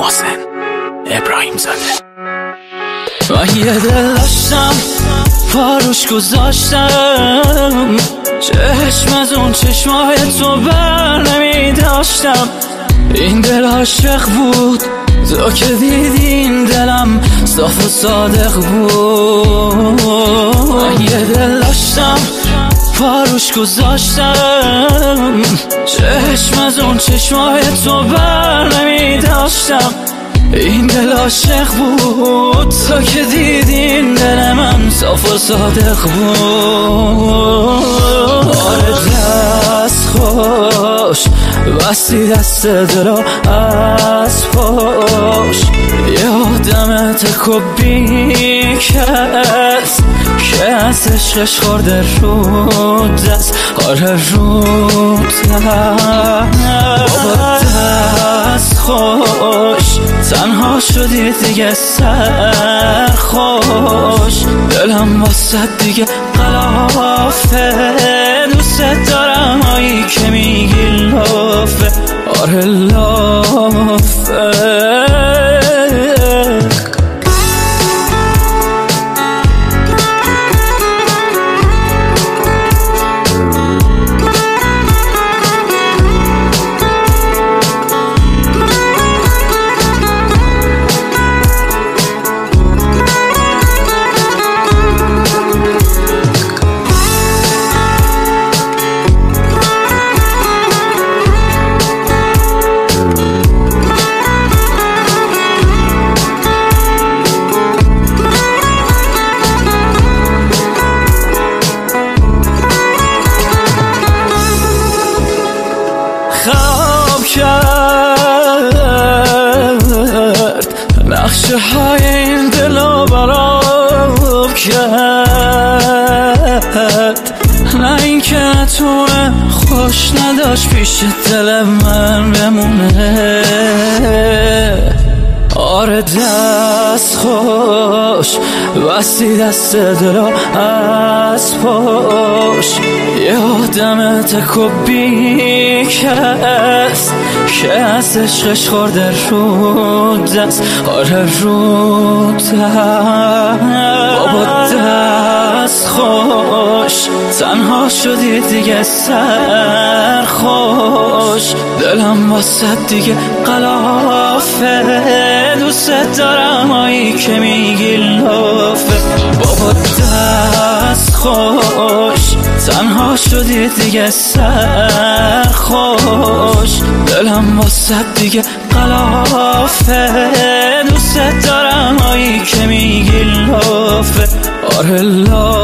محسن ابراهیم زاده. من یه دل داشتم پاروش گذاشتم، چشم از اون چشمای تو بر نمی داشتم. این دل عاشق بود، تو که دیدین دلم صاف و صادق بود. من یه دل داشتم پاروش گذاشتم، چشم از اون چشمای تو بر نمی داشتم. این دل عاشق بود، تو که دیدین دل من صاف و صادق بود. آره دست خوش بستی دست دلو از پاش، یادم تکو بی کس که از عشقش خورده رو دست. آره رو بابا دست خوش، تنها شدی دیگه سرخوش. دلم واسه دیگه قلافه، دوست دارم هایی که میگی لافه. آره لافه. خراب کرد نقشه های این دلو براب کرد. نه این که نتونه خوش نداشت پیش دل من بمونه. آره دست خوش بستی دست دلو از پاش، یادم تکو بی کس که از عشقش خورده رو دست. آره رو دست بابا دست خوش، تنها شدی دیگه سرخوش. دلم واسه دیگه قلافه، دوست دارم هایی که میگی لافه. بابا دست خوش، تنها شدی دیگه سرخوش. دلم واسه دیگه قلافه، دوست دارم هایی که میگی لافه. آره لافه.